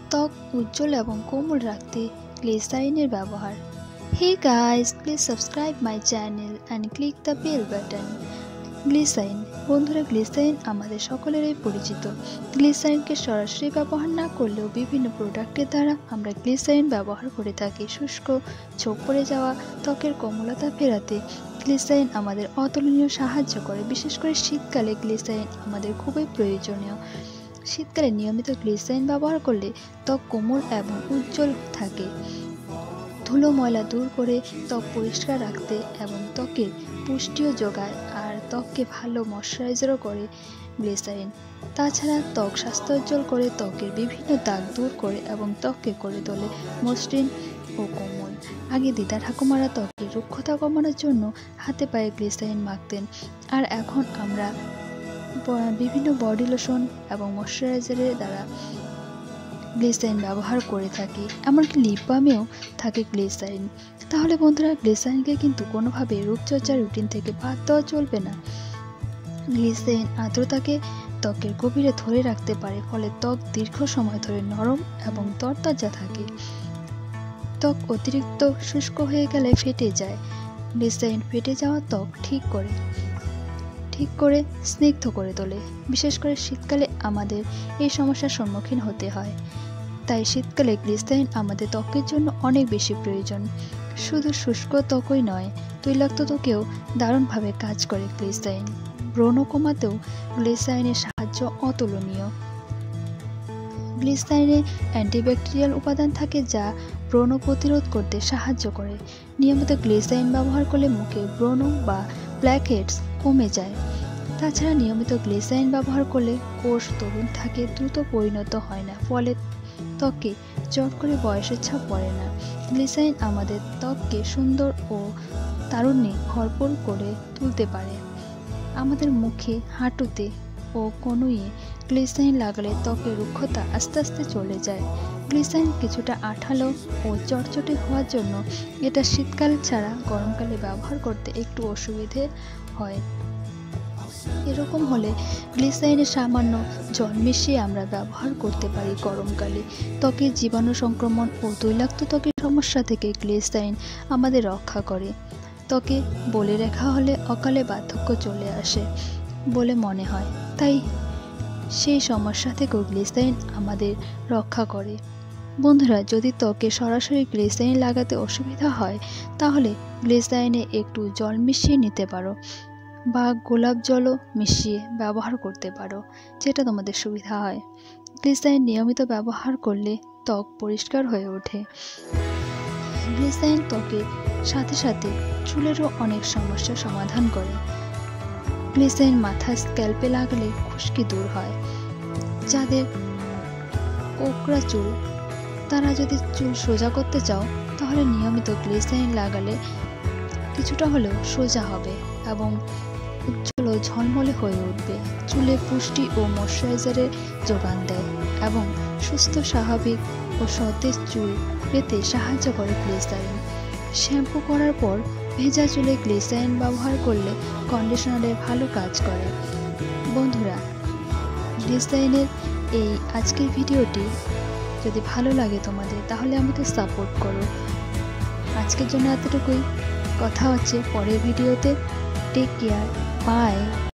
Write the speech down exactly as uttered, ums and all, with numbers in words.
ত্বক উজ্জ্বল এবং কোমল রাখতে গ্লিসারিনের ব্যবহার। Hey guys, please subscribe my channel and click the bell button. Glycerin বন্ধুরা, গ্লিসারিন আমাদের সকলেরই পরিচিত। গ্লিসারিনকে সরাসরি ব্যবহার না করলেও বিভিন্ন প্রোডাক্টের দ্বারা আমরা গ্লিসারিন ব্যবহার করে থাকি। শুষ্ক, ছোপ পড়ে যাওয়া ত্বকের কোমলতা ফেরাতে গ্লিসারিন আমাদের অতুলনীয় সাহায্য করে। বিশেষ করে শীতকালে গ্লিসারিন আমাদের খুবই প্রয়োজনীয়। শীতকালে নিয়মিত গ্লিসারিন ব্যবহার করলে ত্বক কোমল এবং উজ্জ্বল থাকে। ধুলো ময়লা দূর করে ত্বক পরিষ্কার রাখতে এবং ত্বকের পুষ্টিও যোগায়, আর ত্বককে ভালো ময়শ্চারাইজারও করে গ্লিসারিন। তাছাড়া ত্বক স্বাস্থ্যোজ্জ্বল করে, ত্বকের বিভিন্ন দাগ দূর করে এবং ত্বককে করে তোলে মসৃণ ও কোমল। আগে দিদা ঠাকুমারা ত্বকের রুক্ষতা কমানোর জন্য হাতে পায়ে গ্লিসারিন মাখতেন, আর এখন আমরা বিভিন্ন বডি লোশন এবং ময়শ্চারাইজারের দ্বারা গ্লিসারিন ব্যবহার করে থাকি। এমনকি লিপ বামেও থাকে গ্লিসারিন। তাহলে বন্ধুরা, গ্লিসারিনকে কিন্তু কোনোভাবে রূপচর্চার রুটিন থেকে বাদ দেওয়া চলবে না। গ্লিসারিন আর্দ্রতাকে ত্বকের গভীরে ধরে রাখতে পারে, ফলে ত্বক দীর্ঘ সময় ধরে নরম এবং তরতাজা থাকে। ত্বক অতিরিক্ত শুষ্ক হয়ে গেলে ফেটে যায়। গ্লিসারিন ফেটে যাওয়া ত্বক ঠিক করে ঠিক করে স্নিগ্ধ করে তোলে। বিশেষ করে শীতকালে আমাদের এই সমস্যার সম্মুখীন হতে হয়। তাই শীতকালে গ্লিসারিন আমাদের ত্বকের জন্য অনেক বেশি প্রয়োজন। শুধু শুষ্ক ত্বকই নয়, তৈলাক্ত ত্বকেও দারুণভাবে কাজ করে গ্লিসারিন। ব্রণ কমাতেও গ্লিসারিনের সাহায্য অতুলনীয়। গ্লিসারিনে অ্যান্টিব্যাকটেরিয়াল উপাদান থাকে যা ব্রণ প্রতিরোধ করতে সাহায্য করে। নিয়মিত গ্লিসারিন ব্যবহার করলে মুখে ব্রণ বা ব্ল্যাকহেডস কমে যায়। তাছাড়া নিয়মিত গ্লিসারিন ব্যবহার করলে কোষ তরুণ থাকে, দ্রুত পরিণত হয় না, ফলে ত্বকে চট করে বয়সের ছাপ পড়ে না। গ্লিসারিন আমাদের ত্বককে সুন্দর ও তারুণ্যে ভরপুর করে তুলতে পারে। আমাদের মুখে, হাঁটুতে ও কনুইয়ে গ্লিসারিন লাগালে ত্বকের রুক্ষতা আস্তে আস্তে চলে যায়। গ্লিসারিন কিছুটা আঠালো ও চটচটে হওয়ার জন্য এটা শীতকাল ছাড়া গরমকালে ব্যবহার করতে একটু অসুবিধে হয়। এরকম হলে গ্লিসারিনে সামান্য জল মিশিয়ে আমরা ব্যবহার করতে পারি গরমকালে। ত্বকের জীবাণু সংক্রমণ ও তৈলাক্ত ত্বকের সমস্যা থেকে গ্লিসারিন আমাদের রক্ষা করে। ত্বকে বলে রেখা হলে অকালে বার্ধক্য চলে আসে বলে মনে হয়, তাই সেই সমস্যা থেকেও গ্লিসারিন আমাদের রক্ষা করে। বন্ধুরা, যদি ত্বকে সরাসরি গ্লিসারিন লাগাতে অসুবিধা হয়, তাহলে গ্লিসারিনে একটু জল মিশিয়ে নিতে পারো বা গোলাপ জলও মিশিয়ে ব্যবহার করতে পারো, যেটা তোমাদের সুবিধা হয়। গ্লিসারিন নিয়মিত ব্যবহার করলে ত্বক পরিষ্কার হয়ে ওঠে। গ্লিসারিন ত্বকের সাথে সাথে চুলেরও অনেক সমস্যার সমাধান করে। গ্লিসারিন মাথার স্ক্যাল্পে লাগালে খুশকি দূর হয়। যাদের কোকড়া চুল, তারা যদি চুল সোজা করতে চাও, তাহলে নিয়মিত গ্লিসারিন লাগালে কিছুটা হলেও সোজা হবে এবং উজ্জ্বল ও ঝলমলে হয়ে উঠবে। চুলে পুষ্টি ও ময়শ্চারাইজারের যোগান দেয় এবং সুস্থ, স্বাভাবিক ও সতেজ চুল পেতে সাহায্য করে গ্লিসারিন। শ্যাম্পু করার পর ভেজা চুলে গ্লিসারিন ব্যবহার করলে কন্ডিশনারে ভালো কাজ করে। বন্ধুরা, গ্লিসারিনের এই আজকের ভিডিওটি যদি ভালো লাগে তোমাদের, তাহলে আমাকে সাপোর্ট করো। আজকের জন্য এতটুকুই। কথা হচ্ছে পরের ভিডিওতে। Take care, by.